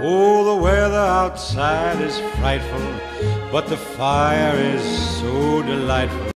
Oh, the weather outside is frightful, but the fire is so delightful.